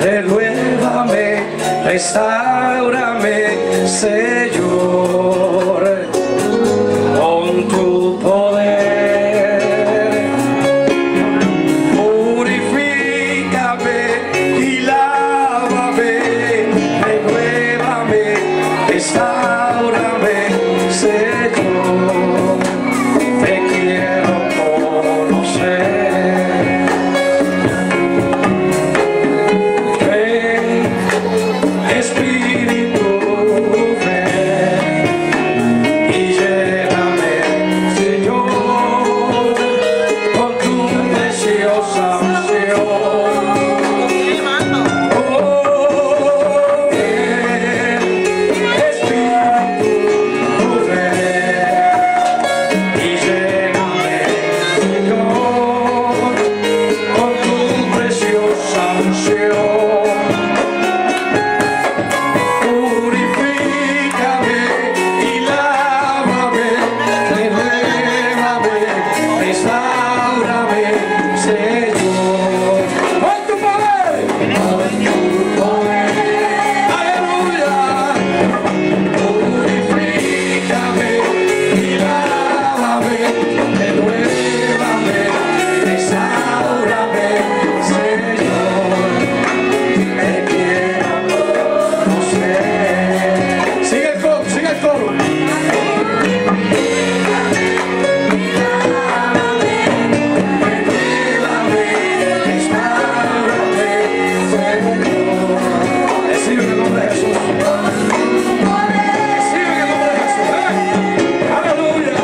renuévame, restáurame, Señor, con tu poder. Purifícame y lávame, renuévame, restáurame, Señor, te quiero conocer. Ven, Espíritu, ven y lléname, Señor, con tu preciosa unción. Oh, ven, Espíritu, ven y lléname, Señor, con tu preciosa unción. Purifícame y lávame, renuévame, restáurame, Señor, con tu poder, aleluya. Purifícame y lávame, renuévame, restáurame, Señor, te quiero conocer. Sigue el coro, sigue el coro. Renuévame, restáurame, Señor. Recibe en el nombre de Jesús. Recibe en el nombre de Jesús. Aleluya.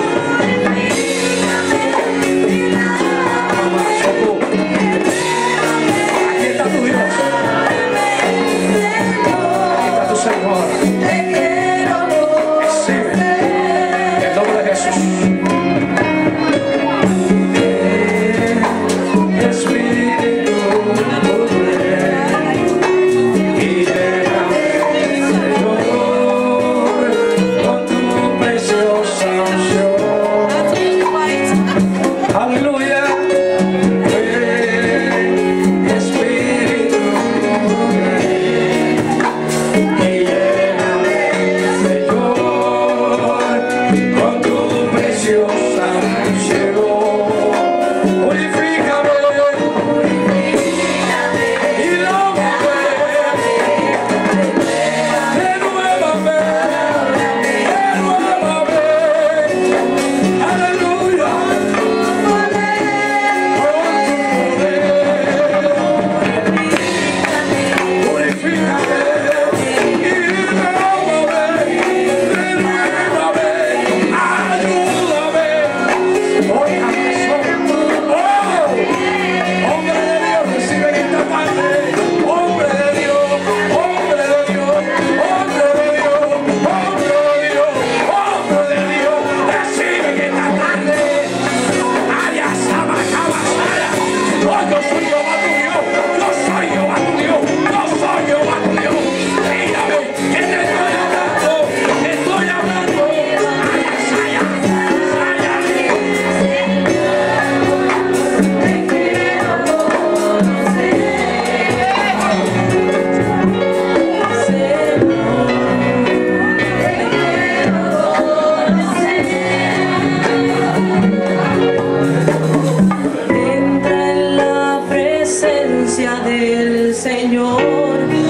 Aquí está tu Dios. Aquí está tu Señor. Recibe en el nombre de Jesús. Espíritu, ven y lléname, Señor, con tu preciosa unción. Aleluya. Ven, Espíritu, ven y lléname, Señor, con tu preciosa unción. Purifícame y lávame, renuévame, aleluya. Purifícame y lávame, renuévame, ayúdame. Hombre de Dios, recibe en esta tarde. Hombre de Dios, hombre de Dios, hombre de Dios, hombre de Dios, hombre de Dios, recibe en esta tarde. Allá estaba, caballera. Oh, yo soy Jehová tu Dios, yo soy Jehová tu Dios, yo soy Jehová tu Dios. Mírame, que te estoy hablando, te estoy hablando. Allá, allá, allá. Entra en la presencia del Señor.